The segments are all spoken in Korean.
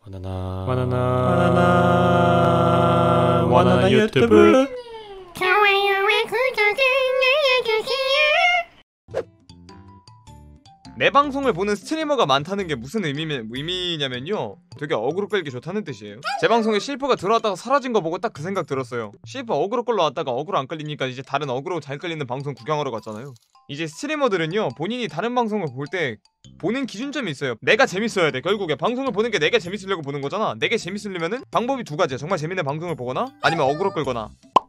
바나나 유튜브. 좋아요와 구독을 눌러주세요. 내 방송을 보는 스트리머가 많다는 게 무슨 의미냐면요, 되게 어그로 끌기 좋다는 뜻이에요. 제 방송에 실프가 들어왔다가 사라진 거 보고 딱 그 생각 들었어요. 실프 어그로 끌러 왔다가 어그로 안 끌리니까 이제 다른 어그로 잘 끌리는 방송 구경하러 갔잖아요. 이제 스트리머들은요, 본인이 다른 방송을 볼 때 보는 기준점이 있어요. 내가 재밌어야 돼. 결국에 방송을 보는 게 내가 재밌으려고 보는 거잖아. 내게 재밌으려면은 방법이 두 가지야. 정말 재밌는 방송을 보거나 아니면 어그로 끌거나.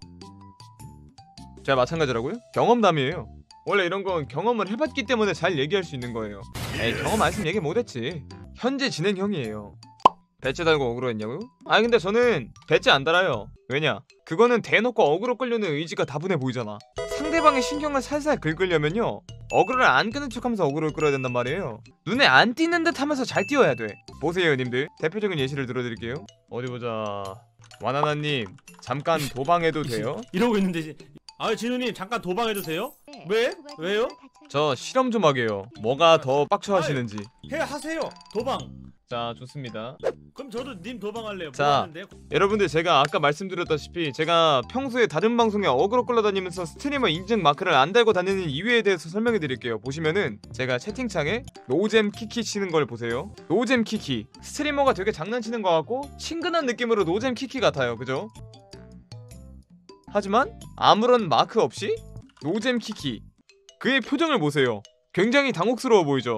제가 마찬가지라고요? 경험담이에요. 원래 이런 건 경험을 해봤기 때문에 잘 얘기할 수 있는 거예요. 에이, 경험 안 했으면 얘기 못했지. 현재 진행형이에요. 배째 달고 어그로 했냐고요? 아니 근데 저는 배째 안 달아요. 왜냐? 그거는 대놓고 어그로 끌려는 의지가 다분해 보이잖아. 상대방의 신경을 살살 긁으려면요, 어그로를 안 끄는 척하면서 어그로를 끌어야 된단 말이에요. 눈에 안 띄는 듯 하면서 잘 띄워야 돼. 보세요 님들, 대표적인 예시를 들어드릴게요. 어디 보자. 와나나님 잠깐 도방해도 돼요? 이러고 있는데. 아, 진우님 잠깐 도방해도 돼요? 왜? 왜요? 저 실험 좀 하게요. 뭐가 더 빡쳐 하시는지. 하세요. 도방. 자, 좋습니다. 그럼 저도 님 도방할래요. 자, 뭐 하는데? 여러분들, 제가 아까 말씀드렸다시피 제가 평소에 다른 방송에 어그로 끌러다니면서 스트리머 인증 마크를 안 달고 다니는 이유에 대해서 설명해 드릴게요. 보시면은 제가 채팅창에 노잼 키키 치는 걸 보세요. 노잼 키키. 스트리머가 되게 장난치는 것 같고 친근한 느낌으로 노잼 키키 같아요. 그죠? 하지만 아무런 마크 없이 노잼 키키. 그의 표정을 보세요. 굉장히 당혹스러워 보이죠?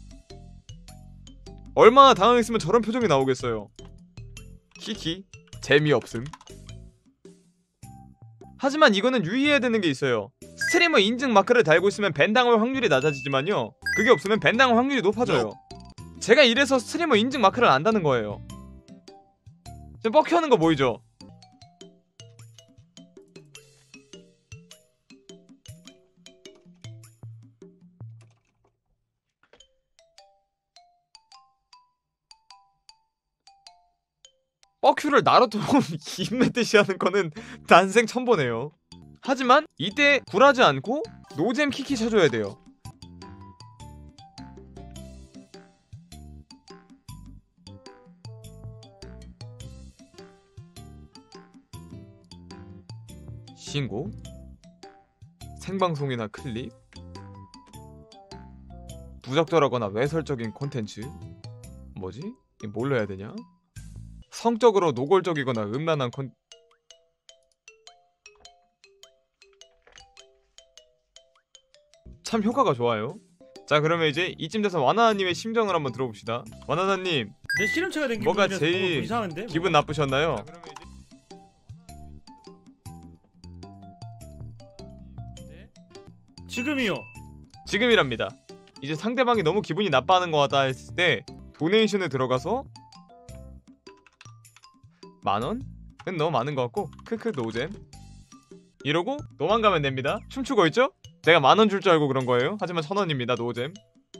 얼마나 당황했으면 저런 표정이 나오겠어요. 키키 재미없음. 하지만 이거는 유의해야 되는 게 있어요. 스트리머 인증 마크를 달고 있으면 밴당할 확률이 낮아지지만요, 그게 없으면 밴당할 확률이 높아져요. 제가 이래서 스트리머 인증 마크를 안 다는 거예요. 지금 뻑큐하는 거 보이죠? 뻑큐를 나루토 입매듯이 하는 거는 난생 처음 보네요. 하지만 이때 굴하지 않고 노잼 키키 쳐줘야 돼요. 신고? 생방송이나 클립? 부적절하거나 외설적인 콘텐츠? 뭐지? 이거 뭘로 해야 되냐? 성적으로 노골적이거나 음란한 참 효과가 좋아요. 자, 그러면 이제 이쯤 돼서 와나나님의 심정을 한번 들어봅시다. 와나나님, 내 실험체가 된 뭐가 기분이라서 제일 이상한데? 기분 나쁘셨나요? 지금이요. 지금이랍니다. 이제 상대방이 너무 기분이 나빠하는 것 같다 했을 때 도네이션에 들어가서 10,000원? 은 너무 많은 것 같고 크크 노잼 이러고 도망가면 됩니다. 춤추고 있죠? 내가 10,000원 줄 줄 알고 그런 거예요. 하지만 1,000원입니다. 노잼.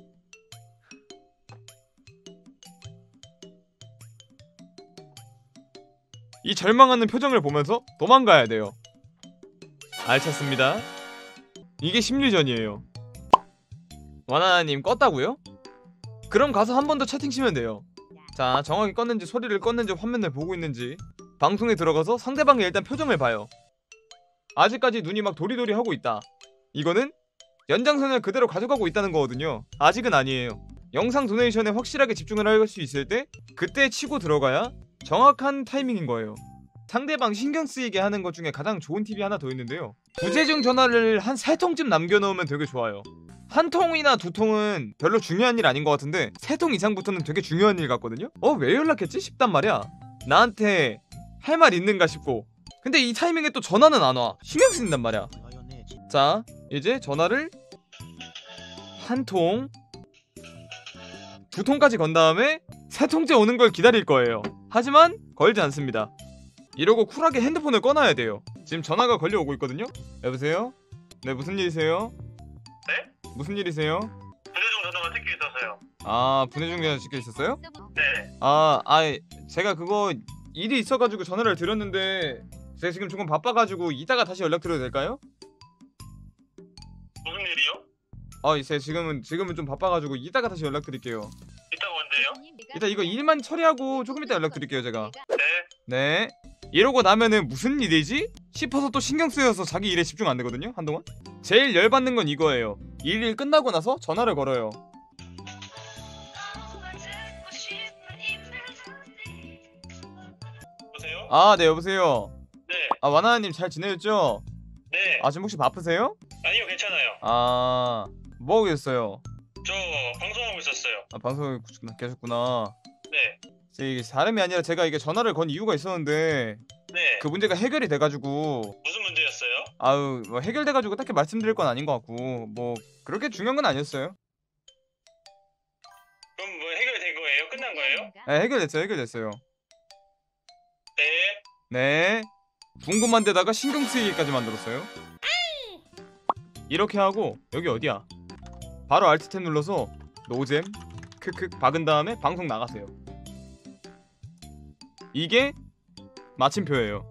이 절망하는 표정을 보면서 도망가야 돼요. 알찼습니다. 이게 심리전이에요. 와나나님 껐다고요? 그럼 가서 한 번 더 채팅 치면 돼요. 자, 정확히 껐는지 소리를 껐는지 화면을 보고 있는지 방송에 들어가서 상대방의 일단 표정을 봐요. 아직까지 눈이 막 도리도리 하고 있다. 이거는 연장선을 그대로 가져가고 있다는 거거든요. 아직은 아니에요. 영상 도네이션에 확실하게 집중을 할 수 있을 때 그때 치고 들어가야 정확한 타이밍인 거예요. 상대방 신경 쓰이게 하는 것 중에 가장 좋은 팁이 하나 더 있는데요, 부재중 전화를 한 3통쯤 남겨놓으면 되게 좋아요. 한 통이나 두 통은 별로 중요한 일 아닌 것 같은데 3통 이상부터는 되게 중요한 일 같거든요? 왜 연락했지? 싶단 말이야. 나한테 할 말 있는가 싶고. 근데 이 타이밍에 또 전화는 안 와. 신경 쓰인단 말이야. 자, 이제 전화를 한 통, 두 통까지 건 다음에 3통째 오는 걸 기다릴 거예요. 하지만 걸지 않습니다. 이러고 쿨하게 핸드폰을 꺼놔야 돼요. 지금 전화가 걸려오고 있거든요? 여보세요? 네, 무슨 일이세요? 네? 무슨 일이세요? 분해중 전화가 찍혀 있어서요. 아, 분해중 전화 찍혀 있었어요? 네. 제가 그거 일이 있어가지고 전화를 드렸는데 제가 지금 조금 바빠가지고 이따가 다시 연락드려도 될까요? 무슨 일이요? 제가 지금은 좀 바빠가지고 이따가 다시 연락드릴게요. 이따가 언제요? 일단 이거 일만 처리하고 조금 이따 연락드릴게요 제가. 네. 네. 이러고 나면은 무슨 일이지? 싶어서 또 신경 쓰여서 자기 일에 집중 안 되거든요 한동안. 제일 열받는 건 이거예요. 일 끝나고 나서 전화를 걸어요. 보세요? 아 네 여보세요. 네. 아 와나나님 잘 지내셨죠? 네. 아 지금 혹시 바쁘세요? 아니요, 괜찮아요. 아 뭐하고 계셨어요? 저 방송하고 있었어요. 아 방송에 계셨구나. 네. 이게 다름이 아니라 제가 이게 전화를 건 이유가 있었는데 네. 그 문제가 해결이 돼가지고 무슨 문제였어요? 아유 뭐 해결돼가지고 딱히 말씀드릴 건 아닌 것 같고 뭐 그렇게 중요한 건 아니었어요. 그럼 뭐 해결된 거예요? 끝난 거예요? 네 해결됐어요. 네. 네 궁금한 데다가 신경 쓰이기까지 만들었어요. 이렇게 하고 여기 어디야? 바로 Alt 탭 눌러서 노잼 크크 박은 다음에 방송 나가세요. 이게 마침표예요.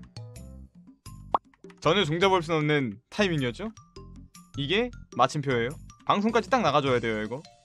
전혀 종잡을 수 없는 타이밍이었죠? 이게 마침표예요. 방송까지 딱 나가줘야 돼요 이거.